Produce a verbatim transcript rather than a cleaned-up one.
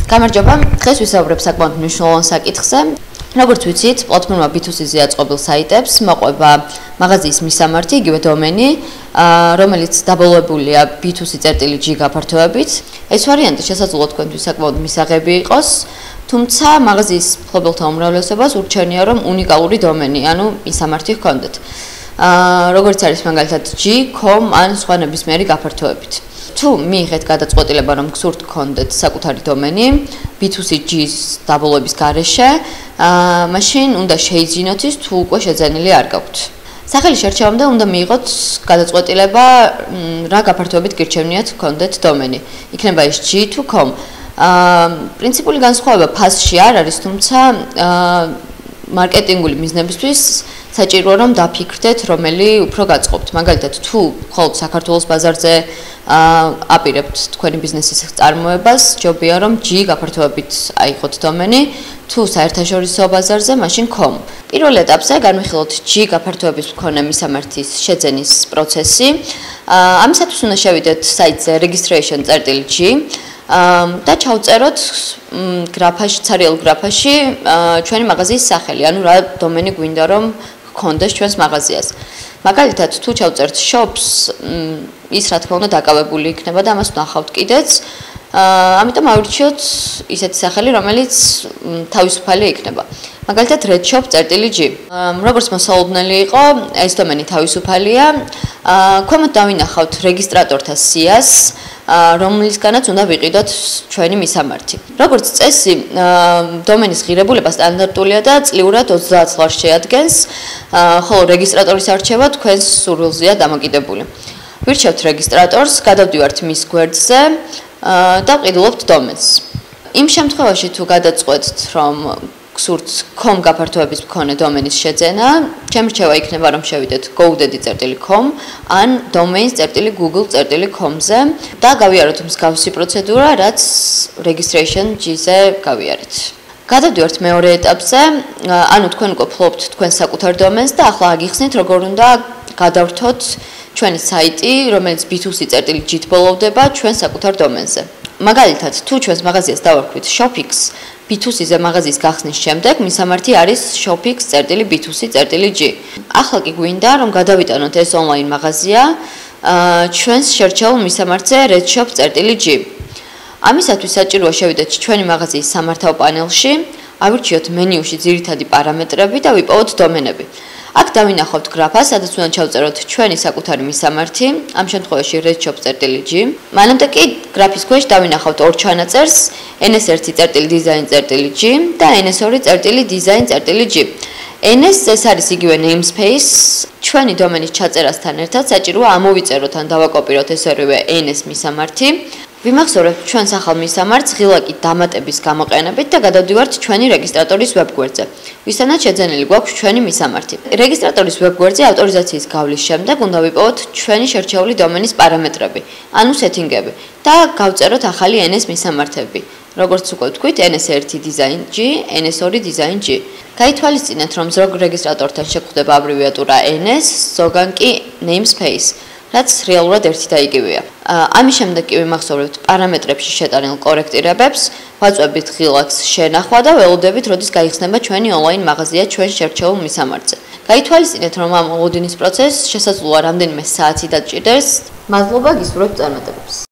გამარჯობა, დღეს ვისაუბრებ საკმაოდ მნიშვნელოვან საკითხზე. Როგორც ვიცით, პლატფორმა B two C-ზე აწყობილ საიტებს მოყვება მაღაზიის მისამართი, იგივე დომენი, რომელიც დაბოლოებულია B two C.G გაფართოებით. ეს ვარიანტი შესაძლოა თქვენთვის საკმაოდ მისაღები იყოს, თუმცა მაღაზიის მფლობელთა უმრავლესობას ურჩევნია, რომ უნიკალური დომენი, ანუ მისამართი ჰქონდეთ. როგორც არის მაგალითად G, com ან სხვა ნებისმიერი გაფართოებით. თუ მიიღეთ გადაწყვეტილება, რომ გსურთ გქონდეთ საკუთარი დომენი B two C-G-ის დაბოლოების გარეშე, მაშინ უნდა შეიძინოთ ის, თუ უკვე შეძენილი არ გაქვთ. სახელი შერჩევამდე უნდა მიიღოთ გადაწყვეტილება, რა გაფართოებით გირჩევნიათ გქონდეთ დომენი. იქნება ეს G თუ com. პრინციპული განსხვავება ფასში არ არის, თუმცა მარკეტინგული მიზნებისთვის საჭიროა რომ დაფიქრდეთ, რომელი უფრო გაწყობთ. მაგალითად, თუ მხოლოდ საქართველოს ბაზარზე აპირებთ თქვენი ბიზნესის წარმოებას, ჯობია რომ G გაფართოებით აიღოთ დომენი, თუ საერთაშორისო ბაზარზე, მაშინ com. პირველ ეტაპზე განვიხილოთ G გაფართოების მქონე მისამართის შეძენის პროცესი. ამისათვის უნდა შევიდეთ საიტზე registration.g და ჩავწეროთ გრაფაში, ცარიელ გრაფაში ჩვენი მაღაზიის სახელი, ანუ რა დომენი გვინდა რომ გქონდეს ჩვენს მაღაზიას. მაგალითად, თუ ჩავწერთ shops, ის რა თქმა უნდა დაკავებული იქნება და ამას ვნახავთ კიდეც. ამიტომ ავირჩიოთ ისეთი სახელი, რომელიც თავისუფალი იქნება. მაგალითად, redshop.g. როგორც მოსალოდნელი იყო, ეს დომენი თავისუფალია. ქვემოთ დავინახავთ რეგისტრატორთა სიას, რომლისგანაც უნდა ვიყიდოთ ჩვენი მისამართი. როგორც წესი, დომენის ღირებულება სტანდარტულია და წლიურად ოცდაათ ლარს შეადგენს, ხოლო რეგისტრატორის არჩევა თქვენს სურვილზეა დამოკიდებული. ვირჩევთ რეგისტრატორს, გადავდივართ მის გვერდზე და ვყიდულობთ დომენს. იმ შემთხვევაში, თუ გადაწყვეტთ, რომ გსურთ com გაფართოების მქონე დომენის შეძენა, ჩემი რჩევა იქნება, რომ შევიდეთ godaddy.com ან domains.google.com-ზე და გავიაროთ მსგავსი პროცედურა, რაც registration.g-ზე გავიარეთ. გადავდივართ მეორე ეტაპზე, ანუ თქვენ უკვე ფლობთ თქვენს საკუთარ დომენს და ახლა აგიხსნით, როგორ უნდა გადავრთოთ ჩვენი საიტი, რომელიც B two C.G-ით ბოლოვდება ჩვენ საკუთარ დომენზე. მაგალითად, თუ ჩვენს მაღაზიას დავარქვით shopix B two C-ზე მაღაზიის გახსნის შემდეგ, მისამართი არის shopix.B two C.G. ახლა კი გვინდა, რომ გადავიტანოთ ეს ონლაინ მაღაზია ჩვენს შერჩეულ მისამართზე redshop.g. ამისათვის საჭიროა შევიდეთ ჩვენი მაღაზიის სამართავ პანელში, ავირჩიოთ მენიუში ძირითადი პარამეტრები და ვიპოვოთ დომენები. აქ დავინახავთ გრაფა, სადაც უნდა ჩავწეროთ ჩვენი საკუთარი მისამართი, ამ შემთხვევაში redshop.g. მანამდე კი გრაფის ქვეშ დავინახავთ ორ ჩანაწერს, N S one.design.g და N S two.design.g. N S ეს არის იგივე namespace, ჩვენი დომენის ჩაწერასთან ერთად საჭიროა ამოვიწეროთ ან დავაკოპიროთ ეს ორივე N S მისამართი. ვიმახსოვრებთ ჩვენს ახალ მისამართს ღილაკით დამატების გამოყენებით და გადავდივართ ჩვენი რეგისტრატორის ვებგვერდზე. ვისთანაც შეძენილი გვაქვს ჩვენი მისამართი. რეგისტრატორის ვებგვერდზე ავტორიზაციის გავლის შემდეგ უნდა ვიპოვოთ ჩვენი შერჩეული დომენის პარამეტრები, ანუ სეტინგები და გავწეროთ ახალი N S მისამართები. როგორც უკვე ვთქვით, N S one design.g, N S two design.g. გაითვალისწინეთ, რომ ზოგ რეგისტრატორთან შეგხვდება აბრევიატურა N S, ზოგან კი namespace. რაც რეალურად ერთი და იგივეა. ამის შემდეგ კი ვიმახსოვრებთ პარამეტრებში შეტანილ კორექტირებებს, ვაწვევით ღილაკს შენახვა და ველოდებით, როდის გაიხსნება ჩვენი ონლაინ მაღაზია ჩვენ შერჩეულ მისამართზე. გაითვალისწინეთ, რომ ამ ლოდინის პროცესს შესაძლოა რამდენიმე საათი დაჭირდეს. მადლობა, გისურვებთ წარმატებებს.